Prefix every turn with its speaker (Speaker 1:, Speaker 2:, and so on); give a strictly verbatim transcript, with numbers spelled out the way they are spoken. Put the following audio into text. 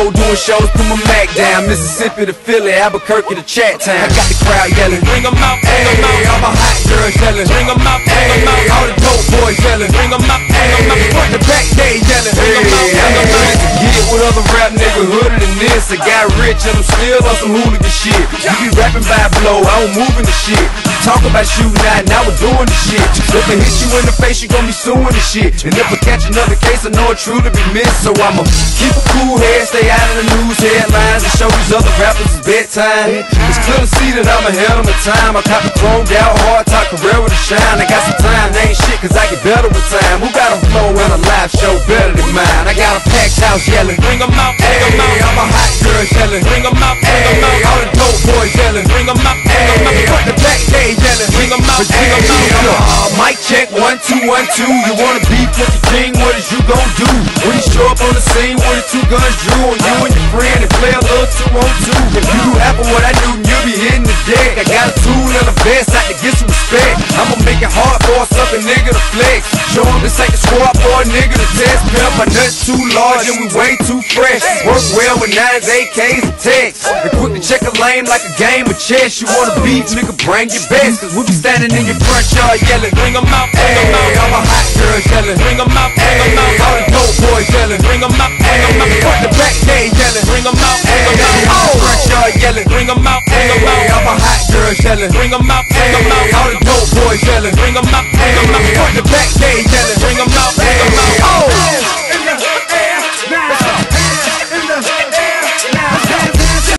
Speaker 1: road doing shows, put my Mac down. Mississippi to Philly, Albuquerque to Chat Town. I got the crowd yelling, bring 'em out, bring 'em out. All my hot girls yelling, bring 'em out, bring 'em out. All the dope boys yelling, bring 'em out, bring 'em out. Front to back, they yelling, bring 'em out, bring 'em out. Get with other rap niggas hooded than this. I got rich and I'm still on some hooligan shit. You be rapping by blow, I don't move in the shit. Talk about shooting out, now we're doing the shit. If I hit you in the face, you gon' be suing the shit. And if I catch another case, I know it truly be missed. So I'ma keep a cool head, stay out of the news headlines, and show these other rappers it's bedtime. It's clear to see that I'm ahead of my time. I cop the chromed out, hard top career with a shine. I got some time, they ain't shit, cause I get better with time. Who got a flow and a live show better than mine? I got a packed house yelling, bring 'em out, bring 'em out. All my hot girls yelling, bring 'em out, bring 'em out. All the dope boys yelling, bring 'em out, bring 'em out. Front to back, they yelling, bring 'em out, bring 'em out. Uh, mic check, one, two, one, two. You wanna beef with the king, what is you gon' do? When you show up on the scene with the two guns drew on you and your friend and play a little two on two. If you do half of what I do, you'll be hitting the deck. I got a tool and a vest out to get some respect. I'ma make it hard for a sucker nigga to flex. Show him this ain't the squad for a nigga to test. Pimp, my nuts too large and we way too fresh. Work well with nines, A Ks, and techs. And quick to check a lane like a game of chess. You wanna beef, nigga, bring your best. Cause we be standing in your front yard yelling, bring 'em out, bring 'em out. All my hot girls yelling, bring 'em out, bring 'em out. All the dope boys yelling, bring 'em out, bring 'em out. Front to back, they yelling, bring 'em out, bring 'em out. Oh, front yard yelling, bring 'em out, bring 'em out. All my hot girls yelling, bring 'em out, bring 'em out. All the dope boys yelling, bring 'em out, bring 'em out. Front to back, they yelling, bring 'em out, bring 'em out. Oh.